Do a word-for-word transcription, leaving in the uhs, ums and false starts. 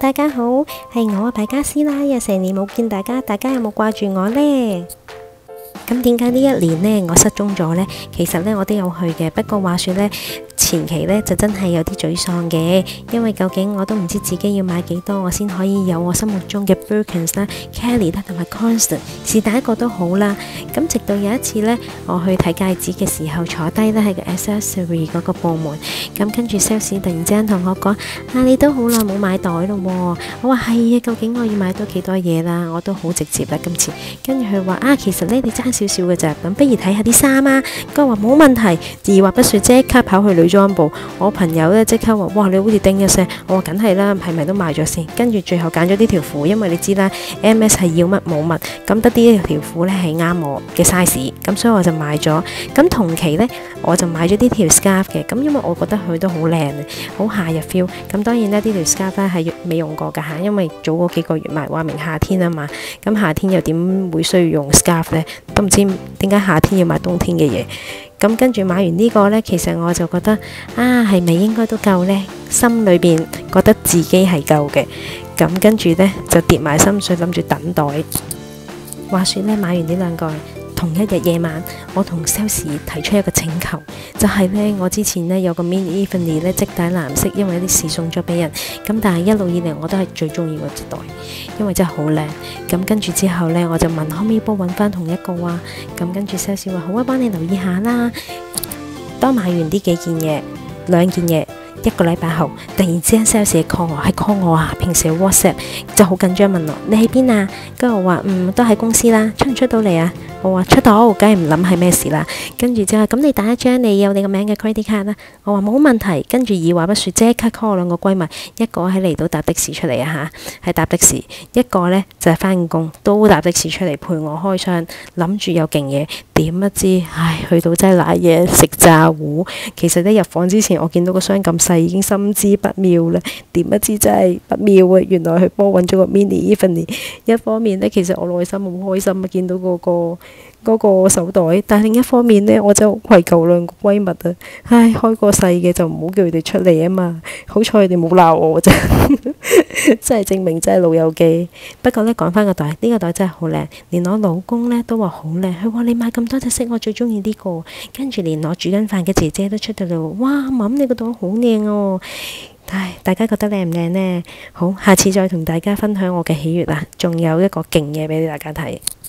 大家好，係我敗家師奶呀，成年冇見大家，大家有冇掛住我呢？咁點解呢一年呢我失蹤咗呢？其實呢我都有去嘅，不過話說呢，前期呢就真係有啲沮喪嘅，因為究竟我都唔知自己要買幾多，我先可以有我心目中嘅 Birkins 啦、Kelly 啦同埋 Constant， 是但一個都好啦。咁直到有一次呢，我去睇戒指嘅時候，坐低呢喺個 accessory 嗰個部門，咁跟住 sales 突然之間同我講：啊，你都好耐冇買袋咯喎！我話係啊，究竟我要買多幾多嘢啦？我都好直接啦，今次。跟住佢話：啊，其實呢，你爭少少嘅咋，咁不如睇下啲衫啊。佢話冇問題，二話不說即刻跑去女裝部。我朋友咧即刻話：哇，你好似叮一聲。我話梗係啦，係咪都買咗先？跟住最後揀咗呢條褲，因為你知啦 ，M S 係要乜冇乜，咁得啲條褲咧係啱我嘅 size，咁所以我就買咗。咁同期呢，我就買咗呢條 scarf 嘅，咁因為我覺得佢都好靚，好夏日 feel。咁當然呢，呢條 scarf 咧係未用過㗎嚇，因為早嗰幾個月買話明夏天啊嘛，咁夏天又點會需要用 scarf 呢？都唔知點解夏天要買冬天嘅嘢。咁跟住買完呢個呢，其實我就覺得啊，係咪應該都夠呢？心裏邊覺得自己係夠嘅。咁跟住呢，就跌埋心水，諗住等待。話說呢，買完呢兩個同一日夜晚，我同 sales 提出一個請求，就係呢，我之前呢有個 mini Evening 呢織帶藍色，因為有啲事送咗俾人，咁但係一路以嚟我都係最中意嗰隻袋，因為真係好靚。咁跟住之後呢，我就問可唔可以幫我揾翻同一個啊？咁跟住 sales 話好啊，幫你留意下啦。當買完呢幾件嘢，兩件嘢，一個禮拜後，突然之間 sales call 我，係 call 我啊！平時 WhatsApp 就好緊張問我你喺邊啊？跟住我話嗯，都喺公司啦，出唔出到嚟啊？我話出到，梗係唔諗係咩事啦。跟住之後咁你打一張你有你個名嘅 credit card 啦。我話冇問題。跟住二話不說即刻 call 我兩個閨蜜，一個喺嚟到搭的士出嚟啊嚇，係搭的士；一個呢就係翻工都搭的士出嚟陪我開箱，諗住有勁嘢，點不知唉去到真係瀨嘢食炸糊。其實呢，入房之前我見到個箱咁細已經心知不妙啦，點不知真係不妙啊！原來佢幫我揾咗個 mini Evening。一方面呢，其實我內心好開心啊，見到嗰個。嗰個手袋，但另一方面呢，我就愧疚兩個閨蜜啊！唉，開個細嘅就唔好叫佢哋出嚟啊嘛！好彩佢哋冇鬧我啫，真係證明真係老友記。不過呢，講翻個袋，呢、呢個袋真係好靚，連我老公呢都話好靚。佢話你買咁多隻色，我最中意呢個。跟住連我煮緊飯嘅姐姐都出到嚟，哇！媽，你個袋好靚哦！唉，大家覺得靚唔靚呢？好，下次再同大家分享我嘅喜悅啦，仲有一個勁嘢俾大家睇。